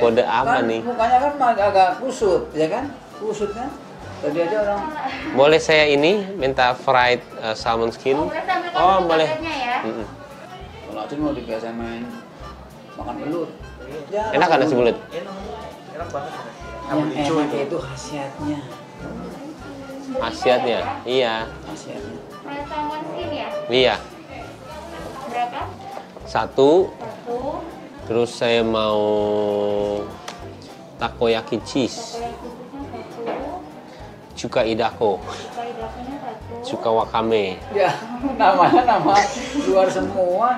kode apa kan, nih? mukanya kan agak kusut, ya kan? Kusut kan? Tadi aja orang. Boleh saya ini minta fried salmon skin? Oh, boleh. Ya. Kalau Acun mau dibiasa main makan belut. Ya, Enak kan nasi belut? Enak banget. Yang enak itu khasiatnya. Khasiatnya? Iya. Khasiatnya. Salmon skin ya? Iya. Berapa? Satu. Satu. Terus saya mau takoyaki cheese. Takoyaki satu. Cuka idako. Cuka idakonya satu. Cuka wakame. Ya, namanya nama luar semua.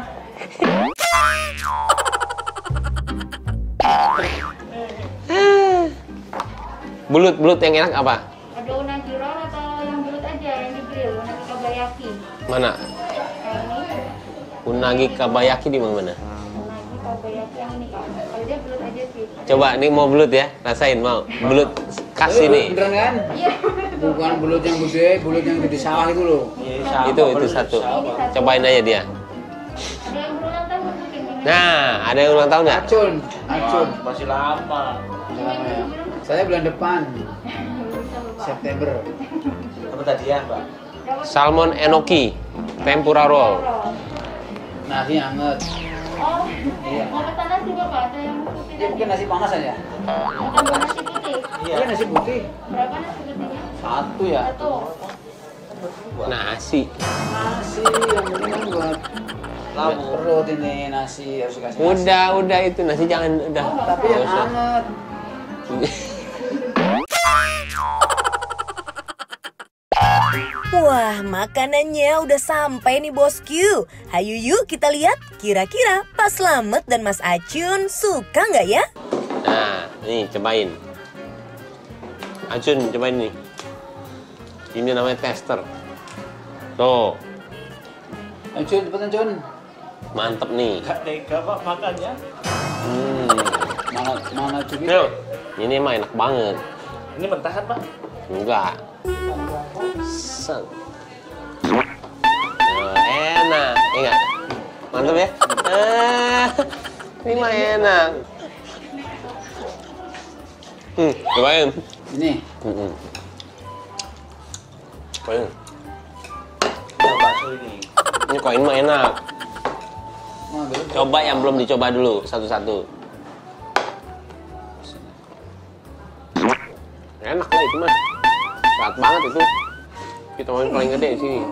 Belut yang enak apa? Ada unagi roll atau yang belut aja yang di grill, unagi kabayaki. Mana? Ini Unagi kabayaki di mana? unagi kabayaki yang ini kan. Kalau dia belut aja sih. Coba nih mau belut ya, rasain mau. Belut khas ini. Beneran kan? Iya. Bukan belut yang gede, belut yang di sawah itu loh. Itu satu. Cobain aja dia. Ada yang berulang tahun mungkin ini. Nah, ada yang ulang tahun nggak? Acun, Acun. Masih lama. Nama ya. Saya bulan depan, September. Apa tadi ya, Mbak? Salmon enoki, tempura roll. Nasi hangat. Oh, Iya. mau pesan nasi Bapak? Ada yang putih Dia mungkin nasi panas aja. Bukan nasi putih. Iya, nasi putih. Berapa nasi putihnya? Satu ya. Satu. Nasi. Nasi yang penting kan buat perut ini nasi harus dikasih nasi. Udah itu nasi jangan udah. Tapi yang Nggak usah. hangat. Wah, makanannya udah sampai nih bosku. Hayu yuk kita lihat kira-kira Pak Slamet dan Mas Acun suka nggak ya? Nah, nih cobain. Acun, cobain nih. Ini namanya tester. Tuh, Acun, cepetan Acun. mantep nih. Gak tega Pak makannya. Mana cubit? Yuk, ini mah enak banget. Ini mentah kan Pak? Enggak. Set. Enak, enggak? Mantep ya? Ini mah enak. Cobain. Ini. Cobain. Yang bakso ini. Ini koin mah enak. Nah, belum. Coba yang belum dicoba dulu, satu-satu. Enak lah itu mah. Sehat banget itu. Kita main paling gede di sini.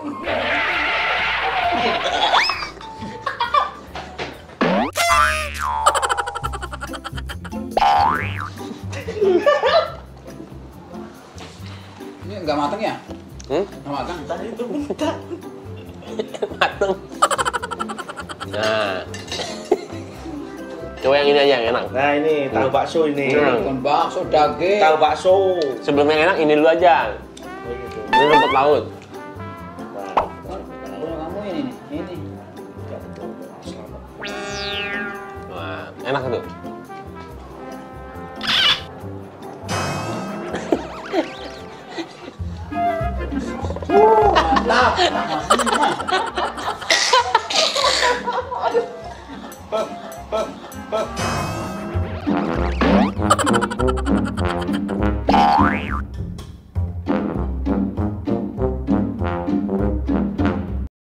Ini nggak matang ya? Nggak matang. Tadi itu mentah. Mateng. Nah. Coba yang ini aja yang enak. Nah ini tahu bakso ini. Bukan bakso, daging. Tahu bakso. Sebelum yang enak ini dulu aja. Oh, gitu. Ini rumput laut. Kalau kamu ini nih, ini. Wah, enak tuh.